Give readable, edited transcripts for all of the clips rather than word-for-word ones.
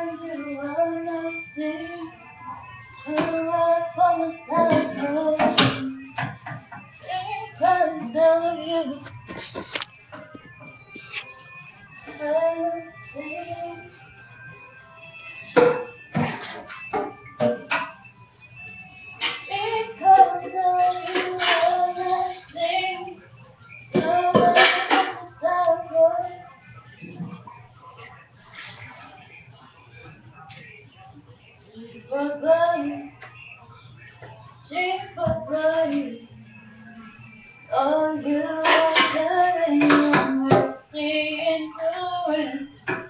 you are nothing. Turn right from the side. Because of you. Oh, you are carrying your mercy endurance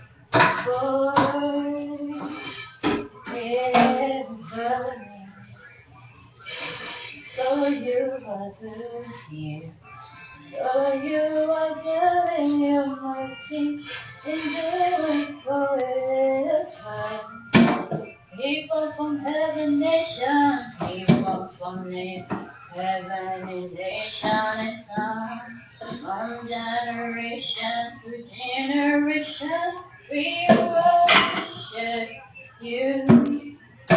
forever. So you are good here. So you are carrying your mercy endurance forever. People from heaven, nation, people from the heaven and nation and tongue, from generation to generation, we worship you.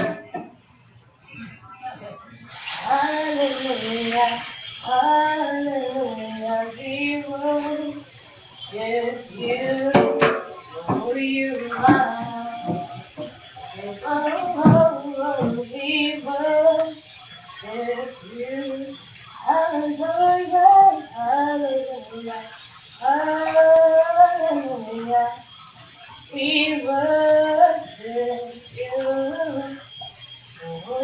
Hallelujah, hallelujah, we worship you. For you are. Oh, we worship you. Hallelujah, hallelujah, hallelujah. We worship you. Oh,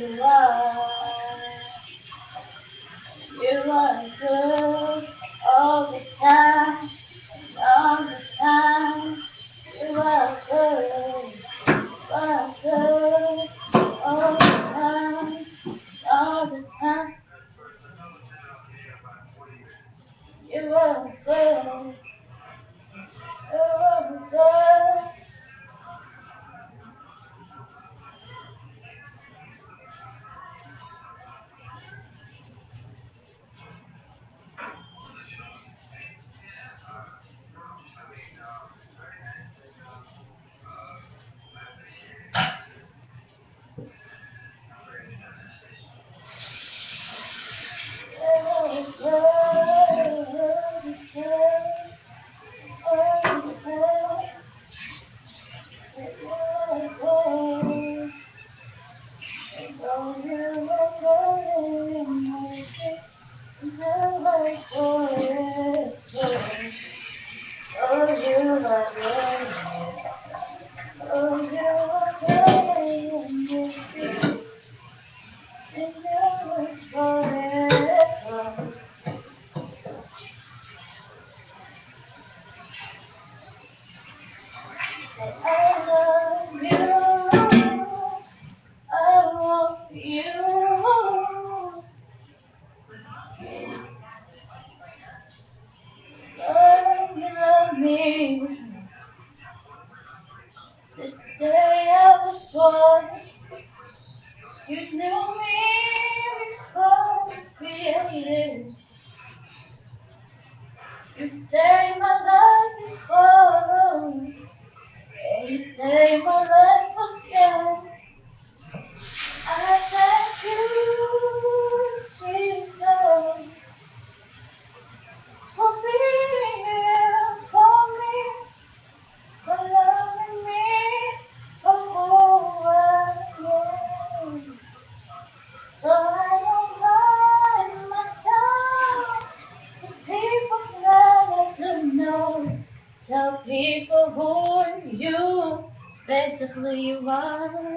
you are good all the time, all the time. You are good. All the time, you are good, you are good. The day I was born, you knew me before the created. You saved my life before, and you saved my life again. I thank you, Jesus, for being here for me, for loving me, for who I am. So I don't mind my time. The people that to know. Tell people who you basically you are.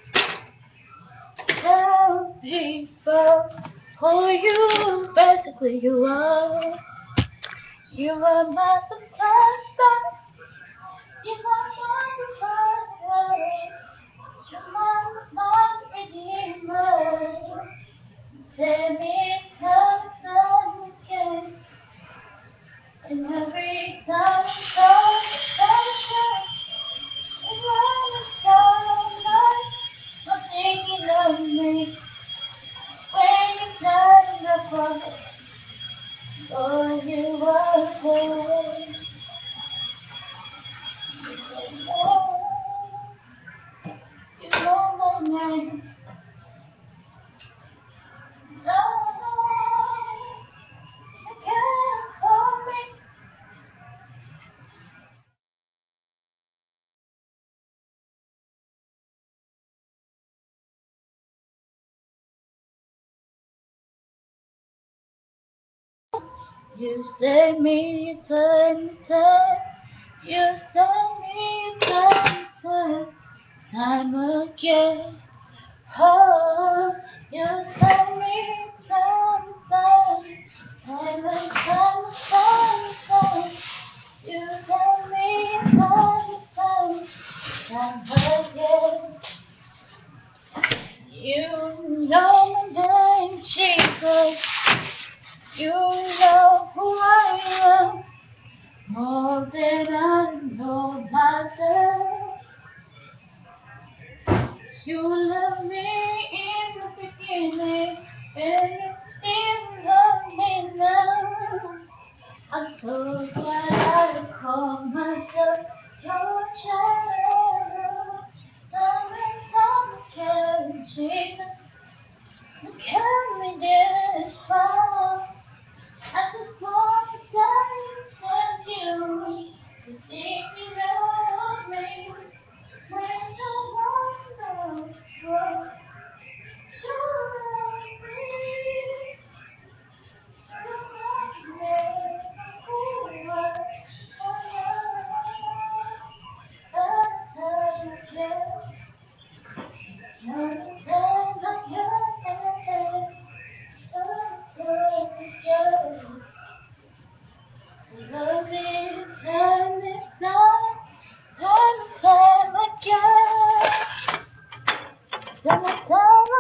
Tell people who you basically you are. You are my supplier. You are my provider. You're my redeemer. Save me time and again. And every time and when it's so much, I'm thinking of me. When you died in the cross, oh, you are good. You save me time and time. You save me time and time again. Oh, you save me time and time. You save me time again. You know my name, Jesus. You know who I am. More than I know myself, you love me in the beginning, and you still love me now. I'm so glad I call myself your child. Time again, Jesus, you carry me this far. I just want to thank you. You think you love me when you don't know what you love me. You love me who love me and it's not time again. Time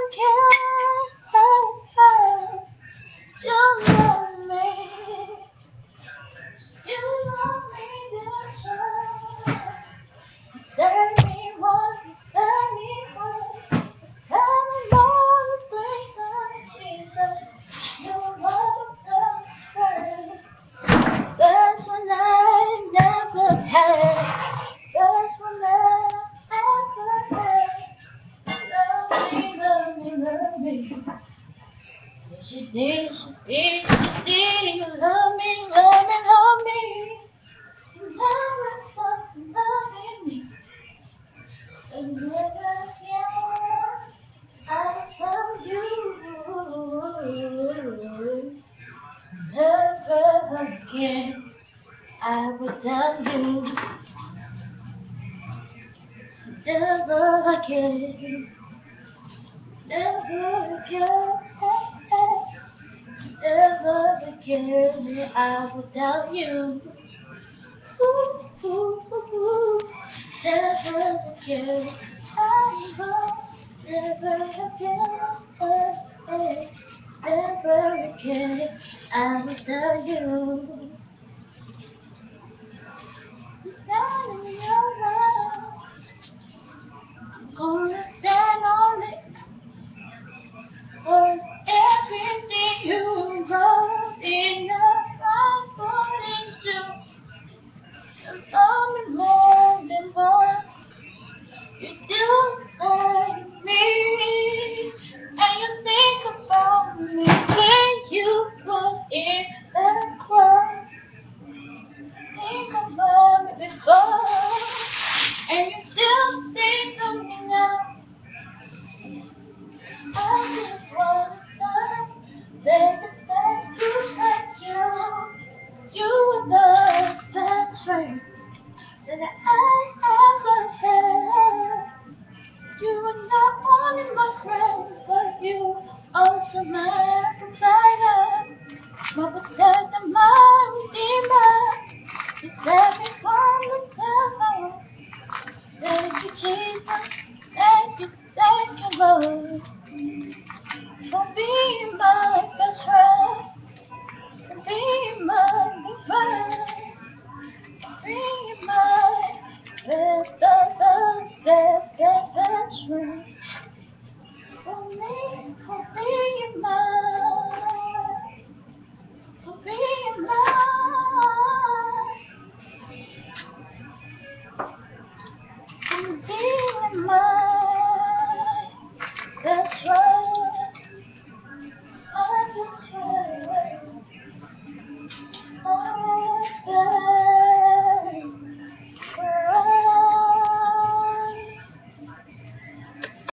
again. You love me. You love me, dear child. Tell me what, tell me what. Tell me more the reason, Jesus. You love the strength. That's what I never had. That's what I never had. Love me, love me, love me. Yes, you did, you did, you did. You love me, love me, love me. You never stopped loving me. And never again I found you. Never again I would tell you. Never again. Never again. Never again I will tell you. Ooh, ooh, ooh, ooh. Never again I will. Never again. Never again I will tell you. Stand in your love. Gonna stand on it for everything you wrote in the Bible is true. Love me more than what you do like me. And you think about me when you put in the cross. Think about me before, and you still think of me now. I just wanna say thank you. You were the best friend that I ever had. You were not only my friend, but you also my provider, my protector, my redeemer. You set me from the devil. Thank you, Jesus. Thank you, Lord, for being my best friend, for being my best friend, for being my best friend. For me, for being for being for being that's right.